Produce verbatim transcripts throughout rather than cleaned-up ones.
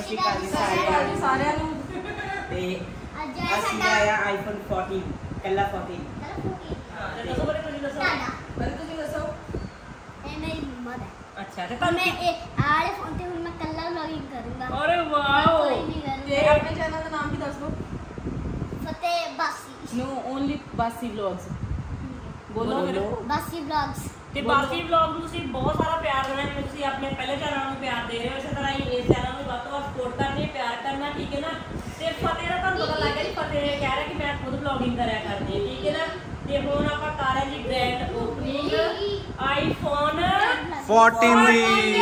श्री अकाल जी सारिਆਂ ਨੂੰ ਤੇ ਅਸੀਂ ਆਇਆ ਆਈਫੋਨ फोर्टीन ਕੱਲਾ फोर्टीन ਹਾਂ ਦੱਸੋ ਬਰੇ ਤੁਸੀਂ ਦੱਸੋ ਬਰੇ ਤੁਸੀਂ ਦੱਸੋ ਇਹ ਮੇਰੀ ਮੰਮਾ ਦਾ अच्छा तो मैं एक आरे फोन पे मैं कल्ला व्लॉगिंग करूंगा अरे वाओ ये अपने चैनल का नाम भी दस दो फतेह बासी नो ओनली बासी व्लॉग्स बोलो मेरे बासी व्लॉग्स ਤੇ ਬਾਕੀ ਵਲੌਗ ਨੂੰ ਤੁਸੀਂ ਬਹੁਤ ਸਾਰਾ ਪਿਆਰ ਦੇਣਾ ਜਿਵੇਂ ਤੁਸੀਂ ਆਪਣੇ ਪਹਿਲੇ ਚੈਨਲ ਨੂੰ ਪਿਆਰ ਦੇ ਰਹੇ ਹੋ ਇਸੇ ਤਰ੍ਹਾਂ ਹੀ ਇਸ ਚੈਨਲ ਨੂੰ ਵੱਧ ਤੋਂ ਵੱਧ ਸਪੋਰਟ ਕਰਨੀ ਪਿਆਰ ਕਰਨਾ ਠੀਕ ਹੈ ਨਾ ਤੇ ਫਤਿਹ ਦਾ ਤੁਹਾਨੂੰ ਪਤਾ ਲੱਗ ਗਿਆ ਜੀ ਫਤਿਹ ਕਹਿ ਰਿਹਾ ਕਿ ਮੈਂ ਖੁਦ ਵਲੌਗਿੰਗ ਕਰਿਆ ਕਰਦੀ ਹਾਂ ਠੀਕ ਹੈ ਨਾ ਤੇ ਹੁਣ ਆਪਾਂ ਕਰ ਰਹੇ ਜੀ ਗ੍ਰੈਂਡ ਓਪਨਿੰਗ ਆਈਫੋਨ फोर्टीन दी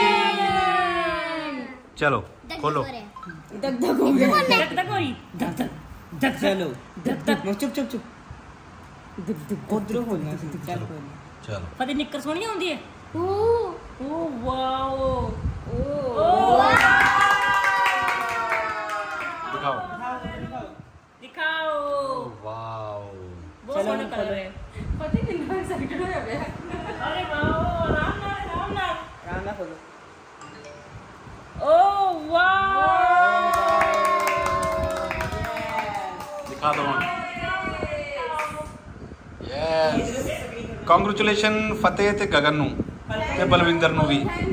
चलो खोलो धक धक हो गया धक धक हो रही धक धक धक चलो धक धक चुप चुप चुप धक धक उधर हो ना चलो चलो फतेह निक्कर सोहनी आउंदी है ओ ओ वाओ ओ दिखाओ दिखाओ वाओ बहुत सोहने कलर है पता कितना एक्साइटेड हो गया अरे वाओ आराम ना आराम ना आराम ना खोलो ओ वाओ दिखा दो यस कांग्रेचुलेशन फतेह ते गगन नु ते बलविंदर नु भी अच्छा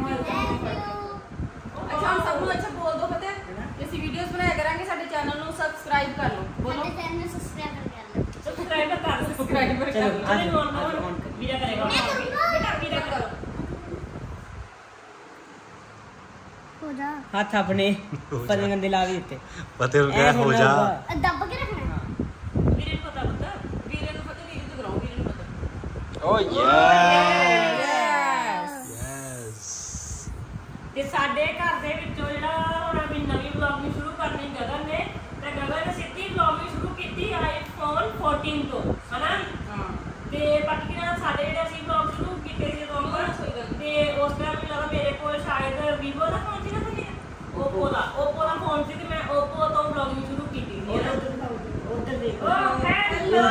हम सब ਨੂੰ अच्छा बोल दो पता है ऐसी वीडियोस बनाया करेंगे साडे चैनल ਨੂੰ सब्सक्राइब कर लो बोलो मेरे चैनल सब्सक्राइब कर लो सब्सक्राइब कर सब्सक्राइब कर चलो आज ऑन वीडियो करेगा बेटा वीडियो करो हो जा हाथ अपने पतले गंदे ला भी देते फतेह हो गया हो जा दब के रखना है वीरे को पता पता ਵੀਰੇ ਨੂੰ ਪਤਾ ਵੀਰੇ ਤੋਂ ਕਰਾਓ ਵੀਰੇ ਨੂੰ ਪਤਾ ओ यस यस ਤੇ ਸਾਡੇ ਘਰ ਦੇ ਵਿੱਚੋਂ ਜਿਹੜਾ ਹੁਣ ਅਸੀਂ ਨਵੀਂ ਵਲੌਗਿੰਗ ਸ਼ੁਰੂ ਕਰਨੀ ਗਗਨ ਨੇ ਤੇ ਗਗਨ ਨੇ ਸਿੱਧੀ ਵਲੌਗਿੰਗ ਸ਼ੁਰੂ ਕੀਤੀ ਆਈਫੋਨ फोर्टीन ਤੋਂ ਹਨਾ ਹਾਂ ਤੇ ਬਾਕੀ ਨਾਲ ਸਾਡੇ ਜਿਹੜੇ ਅਸੀਂ ਵਲੌਗ ਸ਼ੁਰੂ ਕੀਤੇ ਸੀ ਜਦੋਂ ਆਪਾਂ ਤੇ ਉਸ ਟਾਈਮ ਮੈਨੂੰ ਲੱਗਾ ਮੇਰੇ ਕੋਲ ਸ਼ਾਇਦ ਵੀਵੋ ਦਾ ਫੋਨ ਸੀ ਨਾ ਤੇ ਓਪੋ ਦਾ ਓਪੋ ਦਾ ਫੋਨ ਸੀ ਤੇ ਮੈਂ ਓਪੋ ਤੋਂ ਵਲੌਗਿੰਗ ਸ਼ੁਰੂ ਕੀਤੀ ਸੀ ਉਧਰ ਦੇਖੋ ਹੈਲੋ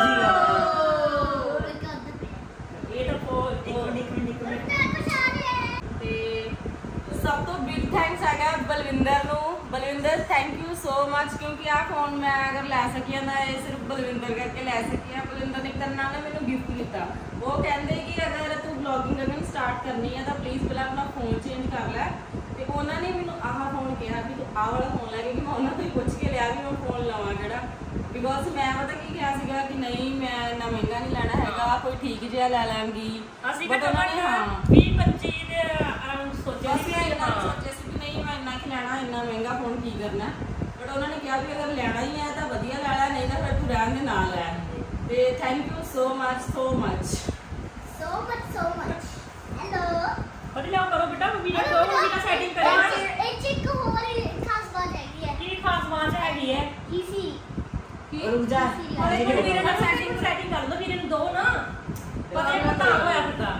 ਇਹ ਤਾਂ ਫੋਨ ਇੱਕ ਮਿੰਟ ਇੱਕ ਮਿੰਟ ਤੇ ਸਭ ਤੋਂ ਬਿਗ ਥੈਂਕਸ ਹੈਗਾ ਬਲਵਿੰਦਰ ਨੂੰ Balwinder thank you so much ਕਿਉਂਕਿ ਆ ਫੋਨ ਮੈਂ ਅਗਰ ਲੈ ਸਕੀ ਹਾਂ ਤਾਂ ਇਹ ਸਿਰਫ ਬਲਵਿੰਦਰ ਕਰਕੇ ਲੈ ਸਕੀ ਹਾਂ ਬਲਵਿੰਦਰ ਨੇ ਕਰਨਾ ਨਾ ਮੈਨੂੰ ਗਿਫਟ ਦਿੱਤਾ ਉਹ ਕਹਿੰਦੇ ਕਿ ਅਗਰ ਤੂੰ ਵਲੌਗਿੰਗ ਕਰਨੀ ਸਟਾਰਟ ਕਰਨੀ ਹੈ ਤਾਂ ਪਲੀਜ਼ ਪਹਿਲਾਂ ਆਪਣਾ ਫੋਨ ਚੇਂਜ ਕਰ ਲੈ ਤੇ ਉਹਨਾਂ ਨੇ ਮੈਨੂੰ ਆਹ ਫੋਨ ਕਿਹਾ ਵੀ ਤੂੰ ਆਹ ਵਾਲਾ ਫੋਨ ਲੈ ਕੇ ਕਿ ਮੈਂ ਉਹਨਾਂ ਤੋਂ ਹੀ ਪੁੱਛ ਕੇ ਲਿਆ ਵੀ ਮੈਂ ਫੋਨ ਲਵਾਂ ਕਿਹੜਾ ਬਿਕੋਜ਼ ਮੈਂ ਪਤਾ ਕੀ ਕਿਹਾ ਸੀਗਾ ਕਿ ਨਹੀਂ ਮੈਂ ਇੰਨਾ ਮਹਿੰਗਾ ਨਹੀਂ ਲੈਣਾ ਹੈਗਾ ਕੋਈ ਠੀਕ ਜਿਹਾ ਲੈ ਲਾਂਗੀ ਅਸੀਂ ਬਟ ਉਹਨਾਂ ਨੇ ਹਾਂ ਵੀਹ ਪੱਚੀ ਦੇ ਅਰਾਊਂਡ ਸੋਚਿਆ ਅਸੀਂ ਇੰਨਾ ਸੋਚਿਆ ਸੀ ਕਿ ਨਹੀਂ ਮੈਂ ਇੰਨਾ ਕਿ ਲੈਣਾ ਇੰਨਾ ਮਹਿੰਗਾ ਫੋਨ ਕੀ ਕਰਨਾ ਬਟ ਉਹਨਾਂ ਨੇ ਕਿਹਾ ਵੀ ਅਗਰ ਲੈਣਾ ਹੀ ਹੈ ਤਾਂ ਵਧੀਆ ਲੈ ਲੈ ਨਹੀਂ ਤਾਂ ਫਿਰ ਤੂੰ ਰਹਿਣ ਦੇ ਨਾਲ ਲੈ ਤੇ thank you so much so much so much so much hello ਫਟੇ ਲਿਆਓ ਕਰੋ ਬੇਟਾ ਵੀਡੀਓ ਕਰੋ ਵੀਡੀਓ ਸੈਟਿੰਗ ਕਰਾਂਗੇ ਇਹ ਚਿੱਕ ਹੋਰ ਖਾਸ ਬਾਤ ਹੈਗੀ ਹੈ ਕੀ ਖਾਸ ਬਾਤ ਹੈਗੀ ਹੈ ਈਸੀ रुक जा अरे ਵੀਰੇ ਨਾਲ ਸੈਟਿੰਗ ਸੈਟਿੰਗ ਕਰ ਦੋ ਵੀਰੇ ਨੂੰ ਦੋ ਨਾ ਪਤਾ ਹੀ ਪਤਾ ਹੋਇਆ ਫਿਰਦਾ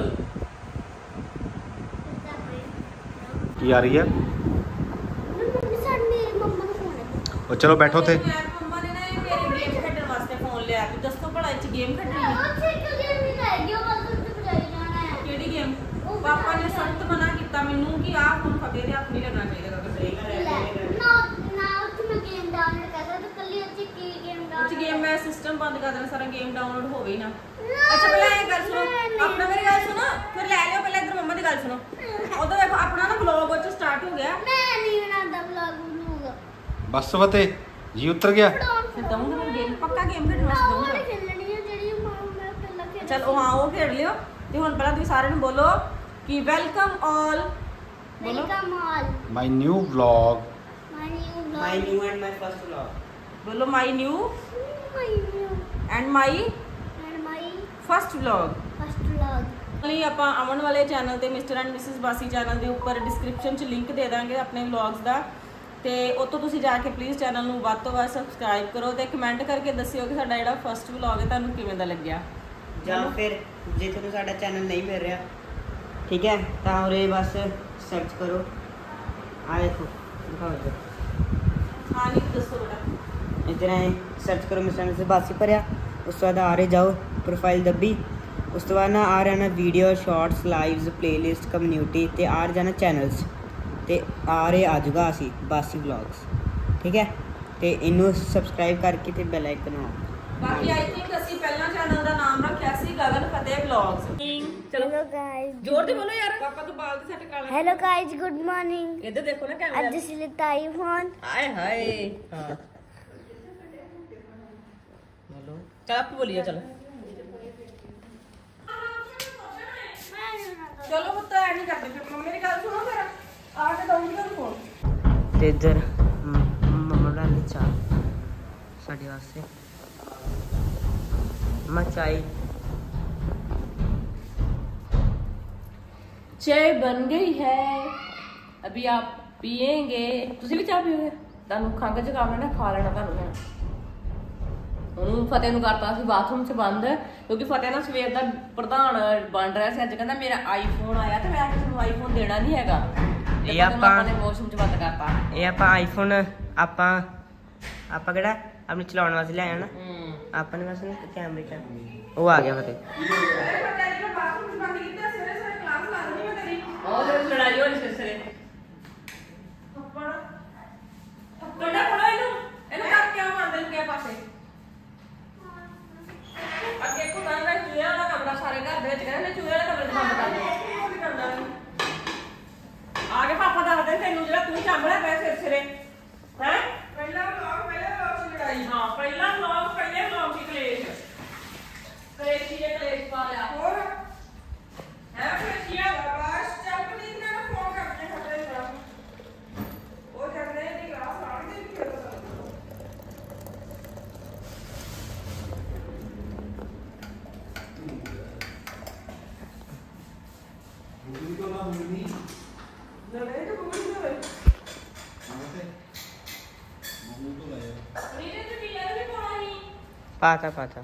की आ रही है ਸਾਡੀ ਮੰਮਾ ਦਾ ਫੋਨ ਹੈ और चलो बैठो थे ਮੰਮਾ ਨੇ ਨਾ ਇਹ ਮੇਰੇ ਗੇਮ ਖੇਡਣ ਵਾਸਤੇ ਫੋਨ ਲਿਆ ਕਿ ਦੱਸੋ ਭਲਾ ਇਹ ਚ ਗੇਮ ਖੇਡਣੀ ਹੈ ਉਹ ਚਿੱਕ ਗੇਮ ਨਹੀਂ ਰਹਿ ਗਿਆ ਬਸ ਉੱਤੇ ਬਜਾਈ ਜਾਣਾ ਹੈ ਕਿਹੜੀ ਗੇਮ ਪਾਪਾ ਨੇ ਸਖਤ ਮਨਾ ਕੀਤਾ ਮੈਨੂੰ ਕਿ ਆਹ ਫੋਨ ਫਤਿਹ ਦੇ ਹੱਥ ਨਹੀਂ ਲੱਗਣਾ ਚਾਹੀਦਾ ਅਗਰ ਸਹੀ ਨਾ ਨਾ ਉੱਥੇ ਮੈਂ ਗੇਮ ਡਾਊਨਲੋਡ ਕਰ ਸਕਦਾ ਕੱਲੀ ਉੱਥੇ ਕੀ ਗੇਮ ਉੱਚ ਡਾਊਨਲੋਡ ਗੇਮ ਮੈਂ ਸਿਸਟਮ ਬੰਦ ਕਰ ਦੇਣਾ ਸਾਰਾ ਗੇਮ ਡਾਊਨਲੋਡ ਹੋਵੇ ਹੀ ਨਾ ਅੱਛਾ ਪਹਿਲਾਂ ਇਹ ਗੱਲ ਸੁਣੋ ਆਪਣਾ ਮੇਰੀ ਗੱਲ ਸੁਣੋ ਫਿਰ ਲੈ ਲਿਓ ਪਹਿਲਾਂ ਇੱਧਰ ਮੰਮਾ ਦੀ ਗੱਲ ਸੁਣੋ ਉਦੋਂ ਵੇਖੋ ਆਪਣਾ ਨਾ ਵਲੌਗ ਉੱਚ ਸਟਾਰਟ ਹੋ ਗਿਆ ਮੈਂ ਨਹੀਂ ਬਣਾਉਂਦਾ ਵਲੌਗ ਵਲੂਗ बस फतेह जी उतर गया ਫਿਰ ਦਊਂਗਾ ਮੈਂ ਗੇਮ ਪੱਕਾ ਗੇਮ ਖੇਡਣ ਵਾਸਤੇ ਉਹ ਦਊਂਗਾ ਖੇਲਣੀ ਹੈ ਜਿਹੜੀ ਮੈਂ ਪਹਿਲਾਂ ਖੇਡ ਚਲ ਉਹ ਹਾਂ ਉਹ ਖੇਡ ਲਿਓ ਤੇ ਹੁਣ ਪਹਿਲਾਂ ਤੁਸੀਂ ਸਾਰਿਆਂ ਨੂੰ ਬੋਲੋ ਕਿ ਵੈਲਕਮ ਆਲ ਬੋਲੋ welcome all my new vlog my new vlog my new and my first vlog ਬੋਲੋ my new my new and my and my first vlog first vlog ਲਈ ਆਪਾਂ ਅਮਨ ਵਾਲੇ ਚੈਨਲ ਤੇ Mr and Mrs Basi channel ਦੇ ਉੱਪਰ description 'ਚ link ਦੇ ਦਾਂਗੇ ਆਪਣੇ ਵਲੌਗਸ ਦਾ ਤੇ ਉੱਥੋਂ ਤੁਸੀਂ ਜਾ ਕੇ ਪਲੀਜ਼ ਚੈਨਲ ਨੂੰ ਵੱਧ ਤੋਂ ਵੱਧ ਸਬਸਕ੍ਰਾਈਬ ਕਰੋ ਤੇ ਕਮੈਂਟ ਕਰਕੇ ਦੱਸਿਓ ਕਿ ਸਾਡਾ ਜਿਹੜਾ ਫਸਟ ਵਲੌਗ ਹੈ ਤੁਹਾਨੂੰ ਕਿਵੇਂ ਦਾ ਲੱਗਿਆ ਜਾਂ ਫਿਰ ਜੇ ਤੁਹਾਨੂੰ ਸਾਡਾ ਚੈਨਲ ਨਹੀਂ ਮਿਲ ਰਿਹਾ ਠੀਕ ਹੈ ਤਾਂ ਉਰੇ ਬਸ ਸਰਚ ਕਰੋ ਆ ਦੇਖੋ ਦਿਖਾਓ ਇੱਧਰ ਹਾਂ ਨਹੀਂ ਦੱਸੋ ਬੇਟਾ इतना सर्च करो मिस्टर से बासी भरिया उस तो बाद आ रहे जाओ प्रोफाइल दब्बी उस तो बाद ना आ रहा ना video shorts lives playlist community ते आ जाना चैनल्स ਤੇ ਆ ਰਹੇ ਆ ਜਾਊਗਾ ਅਸੀਂ ਬਾਸੀ ਵਲੌਗਸ, ਠੀਕ ਹੈ। ਤੇ ਇਹਨੂੰ ਸਬਸਕ੍ਰਾਈਬ ਕਰਕੇ ਤੇ ਬੈਲ ਆਈਕਨ ਨੂੰ ਬਾਕੀ ਆਈ ਥਿੰਕ ਅਸੀਂ ਪਹਿਲਾਂ ਚੈਨਲ ਦਾ ਨਾਮ ਰੱਖਿਆ ਸੀ ਗਗਨ ਫਤਿਹ ਵਲੌਗਸ। ਚਲੋ हेलो गाइस ਜ਼ੋਰ ਦੇ ਬੋਲੋ ਯਾਰ। ਪਾਪਾ ਤੋਂ ਬਾਲ ਤੇ ਸੈੱਟ ਕਰ ਲੈ। हेलो गाइस गुड मॉर्निंग ਇੱਧਰ ਦੇਖੋ ਨਾ ਕੈਮਰਾ। आज से लेता आईफोन ਆਏ ਹਾਏ ਹਾਂ ਬੋਲੋ ਚਲ ਆਪ ਬੋਲੀਏ ਚਲੋ। ਚਲੋ ਪੁੱਤ ਐ ਨਹੀਂ ਕਰਦੇ ਫਿਰ ਮੰਮੀ ਮੇਰੀ ਗੱਲ ਸੁਣੋ ਫਿਰ ਆ ਕੇ ਦਊਂਗੀ ਤੁਹਾਨੂੰ ਫੋਨ। ਤੇ ਇੱਧਰ ਮੰਮਾ ਬਣਾ ਲਈ ਚਾਹ ਸਾਡੇ ਵਾਸਤੇ ਮਚਾਈ। चाय बन गई है अभी आप पियेंगे। ਤੁਸੀਂ ਵੀ ਚਾਹ ਪੀਓਗੇ? ਤੁਹਾਨੂੰ ਖੰਗ ਜ਼ੁਕਾਮ ਨਾ ਖਾ ਲੈਣਾ ਤੁਹਾਨੂੰ ਮੈਂ। ਉਹਨੂੰ ਫਤਿਹ ਨੂੰ ਕਰਤਾ ਸੀ ਬਾਥਰੂਮ 'ਚ ਬੰਦ ਕਿਉਂਕਿ ਫਤਿਹ ਨਾ ਸਵੇਰ ਦਾ ਪ੍ਰਧਾਨ ਬਣ ਰਿਹਾ ਸੀ। ਅੱਜ ਕਹਿੰਦਾ ਮੇਰਾ ਆਈਫੋਨ ਆਇਆ ਤੇ ਮੈਂ ਕਿਸੇ ਨੂੰ ਆਈਫੋਨ ਦੇਣਾ ਨਹੀਂ ਹੈਗਾ। ਇਹ ਆਪਾਂ ਨੇ ਵਾਸ਼ਰੂਮ 'ਚ ਬੰਦ ਕਰਤਾ। ਇਹ ਆਪਾਂ ਆਈਫੋਨ ਆਪਾਂ ਆਪਾਂ ਕਿਹੜਾ ਆਪਣੇ ਚਲਾਉਣ ਵਾਸਤੇ ਲਿਆਇਆ ਨਾ ਹੂੰ ਆਪਾਂ ਨੇ ਬਸ ਨਾ ਕੈਮਰੇ 'ਚ ਉਹ ਆ ਗਿਆ ਫਤਿਹ। ਉਹ ਜਿਹੜੀ ਲੜਾਈ ਹੋਈ ਸੀ ਸਰੇ ਥੱਪੜ ਥੱਪੜ ਨਾ ਪੜੋ ਇਹਨੂੰ ਇਹਨੂੰ ਕਰ ਕਿਆ ਮਾਰਦੇ ਨੇ ਕਿਆ ਪਾਸੇ ਅੱਗੇ ਕੋ ਤਾਂ ਰਿਹਾ ਚੂਹੇ ਵਾਲਾ ਕਮਰਾ ਸਾਰੇ ਘਰ ਦੇ ਵਿੱਚ ਕਹਿੰਦੇ ਚੂਹੇ ਵਾਲੇ ਕਮਰੇ 'ਚ ਬੰਦ ਕਰ ਦੇ। ਆਗੇ ਪਾਪਾ ਦੱਸਦੇ ਤੈਨੂੰ ਜਿਹੜਾ ਤੂੰ ਸਾਂਭਣਾ ਪਿਆ ਸਿਰ ਸਿਰੇ ਹੈ। ਪਹਿਲਾ ਵਲੌਗ ਪਹਿਲੇ ਵਲੌਗ ਚ ਲੜਾਈ। ਹਾਂ ਪਹਿਲਾ ਵਲੌਗ ਪਹਿਲੇ ਵਲੌਗ ਦੀ ਕਲੇਸ਼ ਕਲੇਸ਼ ਹੀ ਕਲੇਸ਼ ਪਾ ਲਿਆ ਹੋਰ ਹੈ ਕਲੇਸ਼ੀਆ। ਬਸ ਚੱਪਲੀ ਨਾਲ ਫੋਨ ਕਰਦੇ ਖਤਰੇ ਦਾ ਉਹ ਕਰਦੇ ਦੀ ਕਲਾਸ ਆਣਗੇ ਵੀ ਫਿਰ ਪਤਾ ਲੜੇ ਤਾਂ ਕੋਈ ਨਹੀਂ ਹੋਵੇ। ਨੀਰੇ ਤੇ ਵੀ ਯਾਰ ਵੀ ਕੋਣਾ ਨਹੀਂ ਪਾਤਾ ਪਾਤਾ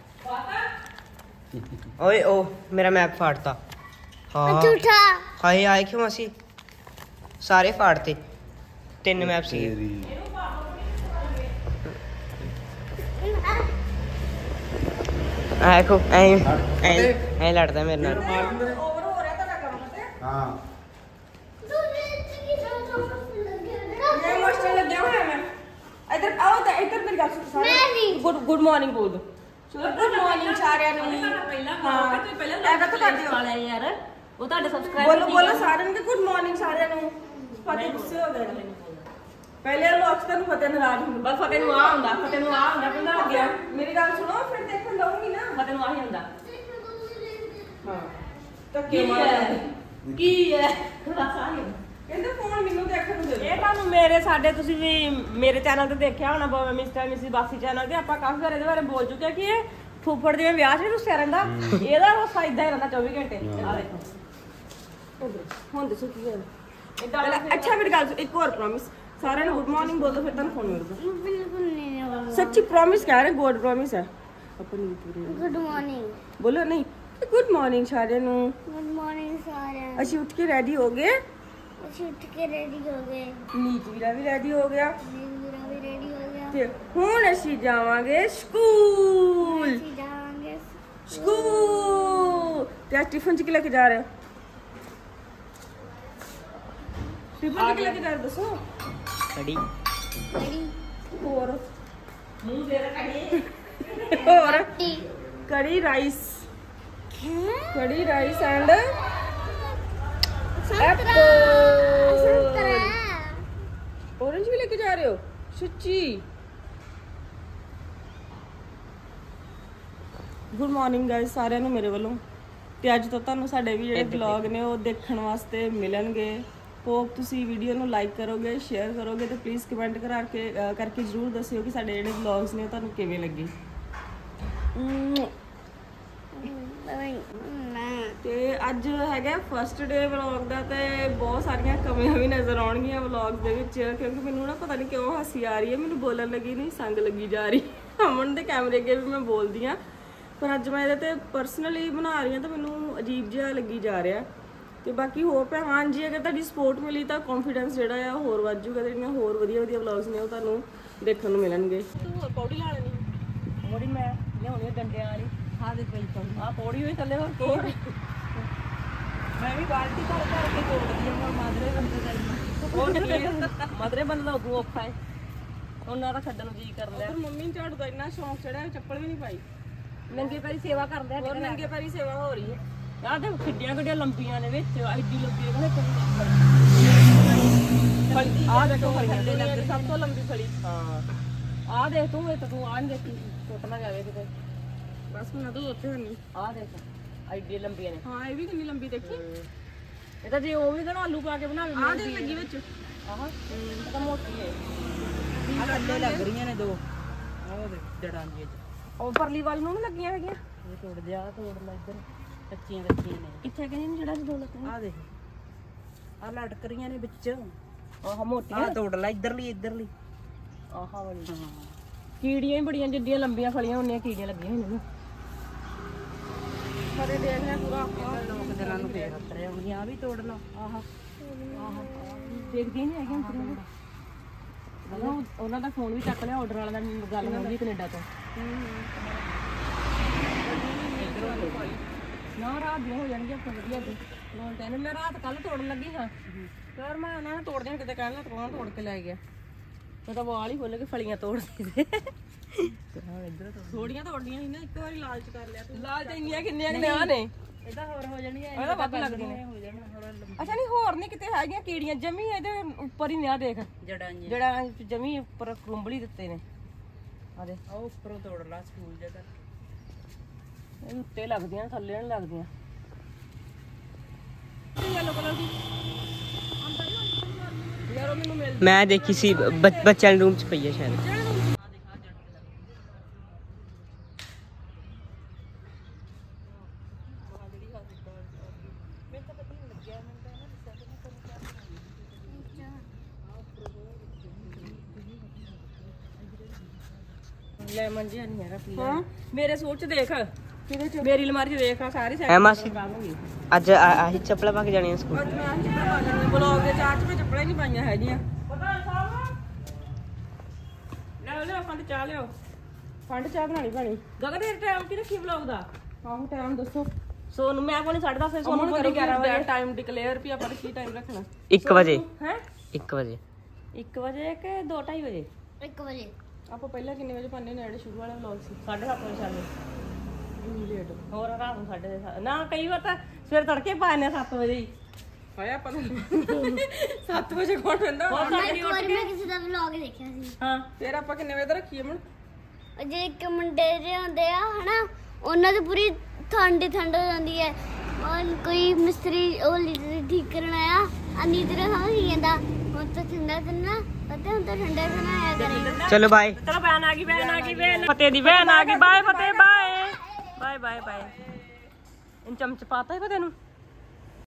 ਪਤਾ ਓਏ ਉਹ ਮੇਰਾ ਮੈਪ ਫਾੜਤਾ। ਹਾਂ झूठा ਹਾਏ ਆਏ ਕਿਉਂ ਅਸੀਂ ਸਾਰੇ ਫਾੜਤੇ ਤਿੰਨ ਮੈਪ ਸੀ। ਆ ਦੇਖੋ ਐ ਐ ਐ ਲੜਦਾ ਮੇਰੇ ਨਾਲ। ਓਵਰ ਹੋ ਰਿਹਾ ਤੁਹਾਡਾ ਕੰਮ ਤੇ ਹਾਂ ਮੈਂ ਮੋਸਟਰ ਲੱਗਿਆ ਹੋਇਆ ਮੈਂ ਇਧਰ ਆਓ ਤਾਂ ਇਧਰ ਮੇਰੀ ਗੱਲ ਸੁਣ मैं नहीं ਗੁੱਡ ਗੁੱਡ ਮਾਰਨਿੰਗ ਬੋਲ ਦੋ ਚਲੋ ਗੁੱਡ ਮਾਰਨਿੰਗ ਸਾਰਿਆਂ ਨੂੰ। ਪਹਿਲਾਂ ਹਾਂ ਤੁਸੀਂ ਪਹਿਲਾਂ ਐਵੇਂ ਤਾਂ ਕਰਦੇ ਹੋ। ਵਾਲੇ ਯਾਰ ਉਹ ਤੁਹਾਡੇ ਸਬਸਕ੍ਰਾਈਬਰ ਬੋਲੋ ਬੋਲੋ ਸਾਰਿਆਂ ਨੂੰ ਗੁੱਡ ਮਾਰਨਿੰਗ ਸਾਰਿਆਂ ਨੂੰ। ਫਤਿਹ ਗੁੱਸੇ ਹੋ ਗਏ ਨੇ। ਪਹਿਲੇ ਲੋਕ ਤੁਹਾਨੂੰ ਫਤਿਹ ਨਾਰਾਜ਼ ਹੁੰਦਾ। ਬਸ ਫਤਿਹ ਨੂੰ ਆ ਹੁੰਦਾ ਫਤਿਹ ਨੂੰ ਆ ਹੁੰਦਾ ਕਹਿੰਦਾ ਲੱਗਿਆ ਮੇਰੀ ਗੱਲ ਸੁਣੋ ਫਿਰ ਦੇਖਣ ਦਊਂਗੀ ਨਾ। ਫਤਿਹ ਨੂੰ ਆਹੀ ਹੁੰਦਾ ਹਾਂ ਤਾਂ ਕੀ ਕੀ ਹੈ ਕੀ ਹੈ ਬਸ ਆਹੀ ਹੁੰਦਾ। ਕਹਿੰਦੇ ਫੋਨ ਮੈਨੂੰ ਦੇਖਣ ਨੂੰ ਦੇ ਦਿਓ। ਇਹ ਤੁਹਾਨੂੰ ਮੇਰੇ ਸਾਡੇ ਤੁਸੀਂ ਵੀ ਮੇਰੇ ਚੈਨਲ ਤੇ ਦੇਖਿਆ ਹੋਣਾ ਮਿਸਟਰ ਮਿਸਿਸ ਬਾਸੀ ਚੈਨਲ ਤੇ ਆਪਾਂ ਕਾਫੀ ਵਾਰ ਇਹਦੇ ਬਾਰੇ ਬੋਲ ਚੁੱਕੇ ਕਿ ਇਹ ਫੁੱਫੜ ਜਿਵੇਂ ਵਿਆਹ 'ਚ ਨੀ ਰੁੱਸਿਆ ਰਹਿੰਦਾ ਇਹਦਾ ਰੋਸਾ ਇਦਾਂ ਹੀ ਰਹਿੰਦਾ ਚੌਵੀ ਘੰਟੇ। ਆ ਦੇਖੋ ਹੁਣ ਦੱਸੋ ਕੀ ਹੈ ਇਦਾਂ ਅੱਛਾ ਮੇਰੀ ਗੱਲ ਸੁਣ, ਇੱਕ ਹੋਰ ਪ੍ਰੋਮਿਸ ਸਾਰਿਆਂ ਨੂੰ ਗੁੱਡ ਮਾਰਨਿੰਗ ਬੋਲ ਦੋ ਫਿਰ ਤੁਹਾਨੂੰ ਫੋਨ ਮਿਲੂਗਾ। बिल्कुल नहीं होगा ਸੱਚੀ ਪ੍ਰੋਮਿਸ ਕਹਿ ਰਹੇ ਗੋਡ ਪ੍ਰੋਮਿਸ ਹੈ ਆਪਣੀ ਪੂਰੀ गुड मॉर्निंग ਬੋਲੋ ਨਹੀਂ ਗੁੱਡ ਮਾਰਨਿੰਗ ਸਾਰਿਆਂ ਨੂੰ। गुड मॉर्निंग सारे ਅਸੀਂ ਉੱਠ ਕੇ ਰੈਡੀ ਹੋ ਗਏ। ਅਸੀਂ ਉੱਠ ਕੇ ਰੈਡੀ ਹੋ ਗਏ ਨੀਤ ਵੀਰਾ ਵੀ ਰੈਡੀ ਹੋ ਗਿਆ ਮੇਰਾ ਵੀ ਰੈਡੀ ਹੋ ਗਿਆ ਤੇ ਹੁਣ ਅਸੀਂ ਜਾਵਾਂਗੇ ਸਕੂਲ। ਅਸੀਂ ਜਾਵਾਂਗੇ ਸਕੂਲ ਤੇ ਅੱਜ ਟਿਫਨ ਚ ਕੀ ਲੈ ਕੇ ਜਾ ਰਹੇ ਹੋ? ਟਿਫਨ ਚ ਕੀ ਲੈ ਕੇ ਜਾ ਰਹੇ ਹੋ ਦੱਸੋ? ਕੜੀ ਕੜੀ ਹੋਰ ਮੂੰਹ ਦੇ ਰੱਖਣੀ ਹੋਰ ਟੀ ਕੜੀ ਰਾਈਸ ਕੜੀ ਰਾਈਸ ਐਂਡ ਸੰਤਰਾ ਸੰਤਰਾ ऑरेंज भी लेके जा रहे हो सच्ची। ਗੁੱਡ ਮਾਰਨਿੰਗ ਗਾਇਸ ਸਾਰਿਆਂ ਨੂੰ ਮੇਰੇ ਵੱਲੋਂ। ਤੇ ਅੱਜ ਤੋਂ ਤੁਹਾਨੂੰ ਸਾਡੇ ਵੀ ਜਿਹੜੇ ਵਲੌਗ ਨੇ ਉਹ ਦੇਖਣ ਵਾਸਤੇ ਮਿਲਣਗੇ। ਹੋਪ ਤੁਸੀਂ ਵੀਡੀਓ ਨੂੰ ਲਾਈਕ ਕਰੋਗੇ ਸ਼ੇਅਰ ਕਰੋਗੇ ਤੇ ਪਲੀਜ਼ ਕਮੈਂਟ ਕਰਾ ਕੇ ਅਹ ਕਰਕੇ ਜ਼ਰੂਰ ਦੱਸਿਓ ਕਿ ਸਾਡੇ ਜਿਹੜੇ ਵਲੌਗਸ ਨੇ ਉਹ ਤੁਹਾਨੂੰ ਕਿਵੇਂ ਲੱਗੇ। ਉਮ, ਤੇ ਅੱਜ ਹੈਗਾ ਫਸਟ ਡੇ ਵਲੌਗ ਦਾ ਤੇ ਬਹੁਤ ਸਾਰੀਆਂ ਕਮੀਆਂ ਵੀ ਨਜ਼ਰ ਆਉਣਗੀਆਂ ਵਲੌਗ ਦੇ ਵਿੱਚ ਕਿਉਂਕਿ ਮੈਨੂੰ ਨਾ ਪਤਾ ਨਹੀਂ ਕਿਉਂ ਹੱਸੀ ਆ ਰਹੀ ਹੈ। ਮੈਨੂੰ ਬੋਲਣ ਲੱਗੀ ਨਹੀਂ ਸੰਗ ਲੱਗੀ ਜਾ ਰਹੀ। ਅਮਨ ਦੇ ਕੈਮਰੇ ਅੱਗੇ ਵੀ ਮੈਂ ਬੋਲਦੀ ਆ ਪਰ ਅੱਜ ਮੈਂ ਇਹਦੇ ਤੇ ਪਰਸਨਲੀ ਬਣਾ ਰਹੀ ਹਾਂ ਤਾਂ ਮੈਨੂੰ ਅਜੀਬ ਜਿਹਾ ਲੱਗੀ ਜਾ ਰਿਹਾ। ਤੇ ਬਾਕੀ ਹੋਪ ਹੈ ਹਾਂਜੀ ਅਗਰ ਤੁਹਾਡੀ ਸਪੋਰਟ ਮਿਲੀ ਤਾਂ ਕੌਨਫੀਡੈਂਸ ਜਿਹੜਾ ਆ ਹੋਰ ਵੱਧ ਜੂਗਾ। ਜਿਹੜੀਆਂ ਹੋਰ ਵਧੀਆ ਵਧੀਆ ਵਲੌਗਸ ਨੇ ਉਹ ਤੁਹਾਨੂੰ ਦੇਖਣ ਨੂੰ ਮਿਲਣਗੇ। ਤੂੰ ਹੋਰ ਪੌੜੀ ਲਾ ਲੈਣੀ ਮੋੜੀ ਮੈਂ ਲਿਆਉਣੀ ਡੰਡਿਆਂ ਵਾਲੀ ਹਾਂ ਦੇ ਪਈ ਤਾਂ ਆ ਪੌੜੀ ਹੋਈ ਥੱਲੇ ਹੋਰ ਕੀ ਹੋਰ ਮੈਂ ਵੀ ਬਾਲਟੀ ਭਰ ਭਰ ਕੇ ਤੋੜਦੀ ਹਾਂ ਮਾਦਰੇ ਬੰਦੇ ਦਾ ਹੋਰ ਕੀ ਮਦਰੇ ਬੰਦੇ ਦਾ ਉਦੋਂ ਔਖਾ ਹੈ ਉਹਨਾਂ ਦਾ ਛੱਡਣ ਨੂੰ ਜੀ ਕਰ ਲਿਆ ਉਧਰ ਮੰਮੀ ਨੂੰ ਝਾੜੂ ਦਾ ਇੰਨਾ ਸ਼ੌਂਕ ਚੜਿਆ ਚੱਪਲ ਵੀ ਨਹੀਂ ਪਾਈ ਨੰਗੇ ਪੈਰੀ ਸੇਵਾ ਕਰਦੇ ਆ ਹੋਰ ਨੰਗੇ ਪੈਰੀ ਸੇਵਾ ਹੋ ਰਹੀ ਹੈ ਯਾਰ ਦੇ ਖਿੱਡੀਆਂ ਗੱਡੀਆਂ ਲੰਬੀਆਂ ਨੇ ਵਿੱਚ ਐਡੀ ਲੰਬੀ ਇਹਨੇ ਫਲੀ ਆ ਦੇਖੋ ਫਲੀਆਂ ਲੱਗਦੇ ਸਭ ਤੋਂ ਲੰਬੀ ਫਲੀ ਹਾਂ ਆ ਦੇਖ ਤੂੰ ਇਹ ਤੂੰ ਆ ਨਹੀਂ ਦੇਖੀ ਟੁੱਟ ਨਾ ਜਾਵੇ ਕਿਤੇ ਬਸ ਮੈਂ ਤਾਂ ਉੱਥੇ ਹੁੰਨੀ ਆ ਦੇਖ ਐਡੀ ਲੰਬੀਆਂ ਨੇ ਹਾਂ ਇਹ ਵੀ ਕਿੰਨੀ ਲੰਬੀ ਦੇਖੀ ਇਹ ਤਾਂ ਜੇ ਉਹ ਵੀ ਤਾਂ ਆਲੂ ਪਾ ਕੇ ਬਣਾਵੇ ਆਹ ਦੇ ਲੱਗੀ ਵਿੱਚ ਆਹ ਇਹ ਤਾਂ ਮੋਟੀ ਹੈ ਆ ਥੱਲੇ ਲੱਗ ਰਹੀਆਂ ਨੇ ਦੋ ਉਹ ਦੇ ਜੜਾਂ ਜੀ ਉਹ ਪਰਲੀ ਵੱਲ ਨੂੰ ਨੀ ਲੱਗੀਆਂ ਹੈਗੀਆਂ ਇਹ ਤੋੜ ਜਾ ਤੋੜ ਲੈ ਇੱਧਰ ਕੱਚੀਆਂ ਕੱਚੀਆਂ ਨੇ ਇੱਥੇ ਕਹਿੰਦੇ ਨੇ ਜਿਹੜਾ ਦੋ ਲੱਗੀਆਂ ਆ ਦੇਖ ਆ ਲਟਕ ਰਹੀਆਂ ਨੇ ਵਿੱਚ ਆਹ ਮੋਟੀਆਂ ਆ ਤੋੜ ਲੈ ਇੱਧਰਲੀ ਇੱਧਰਲੀ ਆਹ ਵਾਲੀ ਹਾਂ ਕੀੜੀਆਂ ਹੀ ਬੜੀਆਂ ਜਿੱਡੀਆਂ ਲੰਬੀਆਂ ਫਲੀਆਂ ਹੁੰਦੀਆਂ ਕੀੜੀਆਂ ਲੱਗੀਆਂ ਹੋਈਆਂ ਨੇ ਸਾਰੇ ਦੇਖ ਲਿਆ ਪੂਰਾ ਲੋਕ ਦਿਨਾਂ ਨੂੰ ਫੇਰ ਉਤਰੇ ਆਉਣਗੀਆਂ ਆ ਵੀ ਤੋੜ ਲਓ ਆਹ ਦੇਖਦੀਆਂ ਨਹੀਂ ਹੈਗੀਆਂ ਤੇਰੇ ਉਹਨਾਂ ਦਾ ਫੋਨ ਵੀ ਚੱਕ ਲਿਆ ਆਰਡਰ ਵਾਲਾ ਦਾ ਗੱਲ ਹੋਈ ਕੈਨੇਡਾ ਤੋਂ ਨਾ ਰਾਤ ਦੀਆਂ ਹੋ ਜਾਣਗੀਆਂ ਆਪਾਂ ਵਧੀਆ ਤੇ ਲੋਨ ਤੇ ਮੈਂ ਰਾਤ ਕੱਲ ਤੋੜਨ ਲੱਗੀ ਹਾਂ ਯਾਰ ਮੈਂ ਉਹਨਾਂ ਨੇ ਤੋੜ ਦੇਣ ਕਿਤੇ ਕਹਿਣਾ ਕੌਣ ਤੋੜ ਕੇ ਲੈ ਗਿਆ ਮੈਂ ਤਾਂ ਵਾਲ ਹੀ ਖੋਲ ਕੇ ਫਲੀਆਂ ਤੋੜਦੀ ਤੇ ਥੋੜੀਆਂ ਤੋੜਦੀਆਂ ਸੀ ਨਾ ਇੱਕ ਵਾਰੀ ਲਾਲਚ ਕਰ ਲਿਆ ਤੂੰ ਲਾਲ ਤੇ ਇੰਨੀਆਂ ਕਿੰਨੀਆਂ ਕਿੰਨੀਆਂ ਨੇ ਇਹਦਾ ਹੋਰ ਹੋ ਜਾਣਗੀਆਂ ਇਹਦਾ ਵੱਧ ਲੱਗਦੀਆਂ ਨੇ ਹੋ ਜਾਣਾ ਥੋੜਾ ਅੱਛਾ ਨਹੀਂ ਹੋਰ ਨਹੀਂ ਕਿਤੇ ਹੈਗੀਆਂ ਕੀੜੀਆਂ ਜਮੀ ਇਹਦੇ ਉੱਪਰ ਹੀ ਨਿਆ ਦੇਖ ਜੜਾਂ ਜੀ ਜਿਹੜਾ ਜਮੀ ਉੱਪਰ ਕਰੁੰਬਲੀ ਦਿੱਤੇ ਨੇ ਆ ਦੇ ਆ ਉੱਪਰੋਂ ਤੋੜ ਲਾ ਸਕੂਲ ਜਗ੍ਹਾ ਇਹ ਉੱਤੇ ਲੱਗਦੀਆਂ ਥੱਲੇ ਨਹੀਂ ਲੱਗਦੀਆਂ ਯੈਲੋ ਕਲਰ ਦੀ ਯਾਰ ਉਹ ਮੈਨੂੰ ਮਿਲ ਮੈਂ ਦੇਖੀ ਸੀ ਬੱਚਿਆਂ ਦੇ ਰੂਮ ਚ ਪਈ ਹੈ ਸ਼ਾਇਦ ਲੈਮਨ ਜਿਹਾ ਨਹੀਂ ਹੈਗਾ ਪੀਲਾ ਹਾਂ ਮੇਰੇ ਸੂਟ ਚ ਦੇਖ ਕਿਹਦੇ ਚ ਮੇਰੀ ਅਲਮਾਰੀ ਚ ਦੇਖ ਆ ਸਾਰੀ ਐ ਮਾਸੀ ਅੱਜ ਆ- ਆਹੀ ਚੱਪਲਾਂ ਪਾ ਕੇ ਜਾਣੀਆਂ ਸਕੂਲ ਅੱਜ ਮੈਂ ਆਹੀ ਚੱਪਲਾਂ ਪਾ ਲੈਣੀ ਬਲੌਗ ਦੇ ਚਾਰਟ ਵਿੱਚ ਚੱਪਲਾਂ ਨਹੀਂ ਪਾਈਆਂ ਹੈਗੀਆਂ ਪਤਾ ਸਾਹਿਬ ਲੈ ਲੈ ਫੰਡ ਚਾਹ ਲਿਓ ਫੰਡ ਚਾਹ ਬਣਾਣੀ ਪੈਣੀ ਗਗਨ ਇਹ ਟਾਈਮ ਕੀ ਰੱਖੀ ਵਲੌਗ ਦਾ ਆਹੋ ਟਾਈਮ ਦੱਸੋ ਸੋਨੂੰ ਮੈਂ ਕੋਲ ਸਾਢੇ ਦਸ ਵਜੇ ਸੋਨੂੰ ਸੋਨੂੰ ਕਰੋ ਕਰੀ ਗਿਆਰਾਂ ਵਜੇ ਟਾਈਮ ਡਿਕਲੇਅਰ ਵੀ ਆਪਾਂ ਨੇ ਕੀ ਟਾਈਮ ਰੱਖਣਾ ਇੱਕ ਵਜੇ ਹੈ ਇੱਕ ਵਜੇ ਇੱਕ ਵਜੇ ਕਿ ਦੋ ਢਾਈ ਵਜੇ ਇੱਕ ਵਜੇ ਆਪਾਂ ਪਹਿਲਾਂ ਕਿੰਨੇ ਵਜੇ ਪਾਣੇ ਨੇ ਜਿਹੜੇ ਸ਼ੁਰੂ ਵਾਲਾ ਵਲੌਗ ਸੀ ਸਾਢੇ ਸੱਤ ਵਜੇ ਚੱਲੇ ਇੰਨੀ ਲੇਟ ਹੋਰ ਰਾਤ ਨੂੰ ਸਾਢੇ ਸੱਤ- ਨਾ ਕਈ ਵਾਰ ਤਾਂ ਸਵੇਰ ਤੜਕੇ ਪਾ ਨੇ ਸੱਤ ਵਜੇ ਹੀ ਹਾਏ ਆਪਾਂ ਸੱਤ ਵਜੇ ਕੋਣ ਪੈਂਦਾ ਹੋਰ ਮੈਂ ਸਾਡੀ ਇੱਕ ਵਾਰ ਮੈਂ ਕਿਸੇ ਦਾ ਵਲੌਗ ਦੇਖਿਆ ਸੀ ਹਾਂ ਫਿਰ ਆਪਾਂ ਕਿੰਨੇ ਵਜੇ ਦਾ ਰੱਖੀਏ ਮਨ ਉਹ ਜੇ ਇੱਕ ਮੁੰਡੇ ਜਿਹੇ ਹੁੰਦੇ ਆ ਹਨਾ ਉਹਨਾਂ ਦੀ ਪੂਰੀ ਠੰਡੀ ਠੰਡ ਹੋ ਜਾਂਦੀ ਹੈ ਔਰ ਕੋਈ ਮਿਸਤਰੀ ਉਹ ਲੀਡਰ ਠੀਕ ਕਰਨ ਆਇਆ ਅਨੀ ਤਰ੍ਹਾਂ ਸਮਝ ਨਹੀਂ ਜਾਂਦਾ ਹੁਣ ਤਾਂ ਠੰਡਾ ਠੰਡਾ ਅਤੇ ਹੁਣ ਤਾਂ ਠੰਡਾ ਠੰਡਾ ਆਇਆ ਕਰੇ ਚਲੋ ਬਾਏ ਚਲੋ ਬੈਨ ਆ ਗਈ ਬੈਨ ਆ ਗਈ ਬੈਨ ਫਤਿਹ ਦੀ ਬੈਨ ਆ ਗਈ ਬਾਏ ਫਤਿਹ ਬਾਏ ਬਾਏ ਬਾਏ ਬਾਏ ਇਨ ਚਮਚ ਪਾਤਾ ਹੈ ਫਤਿਹ ਨੂੰ